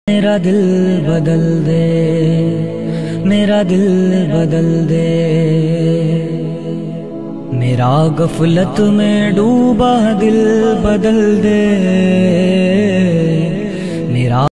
मेरा दिल बदल दे, मेरा दिल बदल दे, मेरा गफलत में डूबा दिल बदल दे।